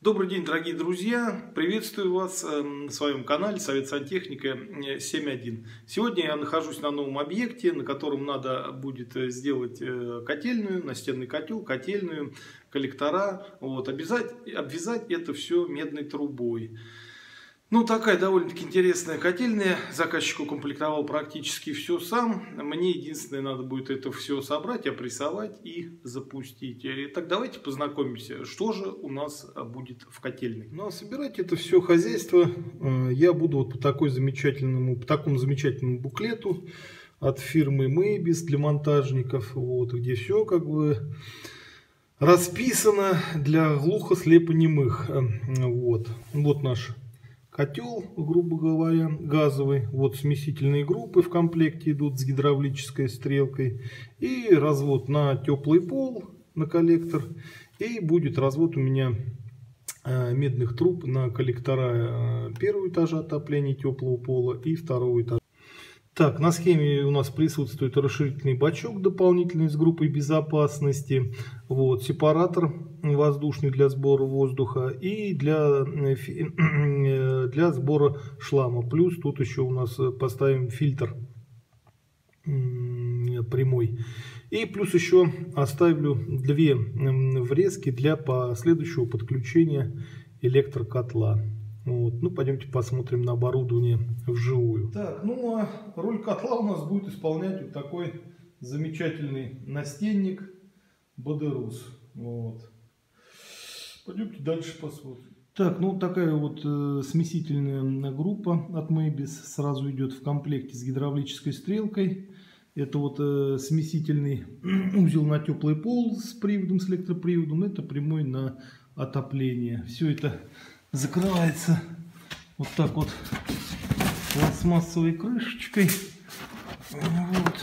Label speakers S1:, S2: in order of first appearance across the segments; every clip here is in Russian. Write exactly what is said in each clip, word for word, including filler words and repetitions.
S1: Добрый день, дорогие друзья! Приветствую вас на своем канале Совет Сантехника семь один. Сегодня я нахожусь на новом объекте, на котором надо будет сделать котельную, настенный котел, котельную, коллектора. Вот, обвязать, обвязать это все медной трубой. Ну, такая довольно-таки интересная котельная. Заказчик укомплектовал практически все сам. Мне единственное, надо будет это все собрать, опрессовать и запустить. Итак, давайте познакомимся, что же у нас будет в котельной. Ну, а собирать это все хозяйство я буду вот по, такой замечательному, по такому замечательному буклету от фирмы Мэйбис для монтажников, вот, где все как бы расписано для глухослепонемых. Вот, вот наш котел, грубо говоря, газовый. Вот смесительные группы в комплекте идут с гидравлической стрелкой. И развод на теплый пол, на коллектор. И будет развод у меня э, медных труб на коллектора э, первого этажа отопления теплого пола и второго этажа. Так, на схеме у нас присутствует расширительный бачок дополнительный с группой безопасности. Вот, сепаратор воздушный для сбора воздуха и для, для сбора шлама. Плюс тут еще у нас поставим фильтр прямой. И плюс еще оставлю две врезки для последующего подключения электрокотла. Вот. Ну, пойдемте посмотрим на оборудование вживую. Так, ну а роль котла у нас будет исполнять вот такой замечательный настенник Бодерус. Вот. Пойдемте дальше посмотрим. Так, ну такая вот э, смесительная группа от Мэйбис сразу идет в комплекте с гидравлической стрелкой. Это вот э, смесительный узел на теплый пол с приводом, с электроприводом. Это прямой на отопление. Все это закрывается вот так вот пластмассовой крышечкой. Вот.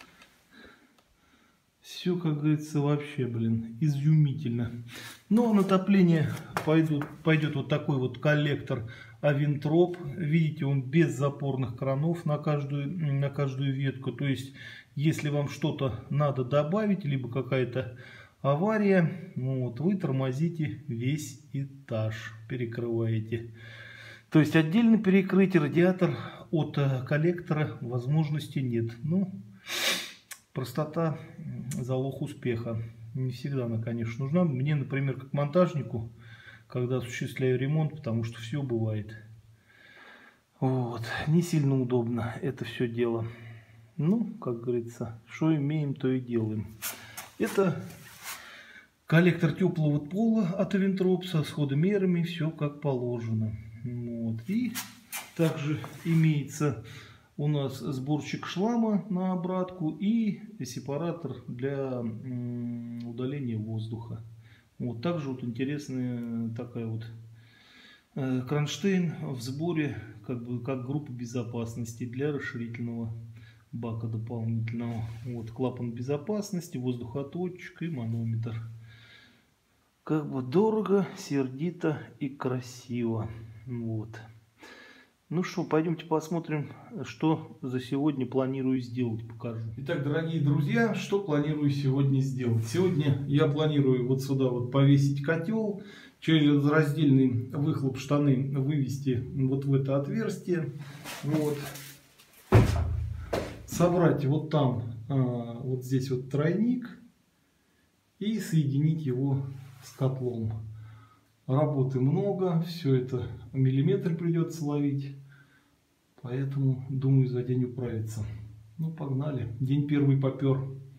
S1: Все, как говорится, вообще, блин, изумительно. Но на отопление пойдут, пойдет вот такой вот коллектор Авентроп. Видите, он без запорных кранов на каждую, на каждую ветку. То есть, если вам что-то надо добавить, либо какая-то авария, вот, вы тормозите весь этаж, перекрываете. То есть отдельно перекрыть радиатор от коллектора возможности нет. Ну, простота залог успеха. Не всегда она, конечно, нужна. Мне, например, как монтажнику, когда осуществляю ремонт, потому что все бывает. Вот, не сильно удобно это все дело. Ну, как говорится, что имеем, то и делаем. Это коллектор теплого пола от Авентроп со сходомерами, все как положено. Вот. И также имеется у нас сборщик шлама на обратку и сепаратор для удаления воздуха. Вот. Также вот интересная такая вот э, кронштейн в сборе, как бы как группа безопасности для расширительного бака дополнительного. Вот клапан безопасности, воздухоточек и манометр. Как бы дорого, сердито и красиво. Вот. Ну что, пойдемте посмотрим, что за сегодня планирую сделать, покажу. Итак, дорогие друзья, что планирую сегодня сделать? Сегодня я планирую вот сюда вот повесить котел, через раздельный выхлоп штаны вывести вот в это отверстие. Вот. Собрать вот там, вот здесь вот тройник и соединить его с котлом. Работы много, все это миллиметр придется ловить, поэтому думаю за день управиться. Ну, погнали, день первый попер.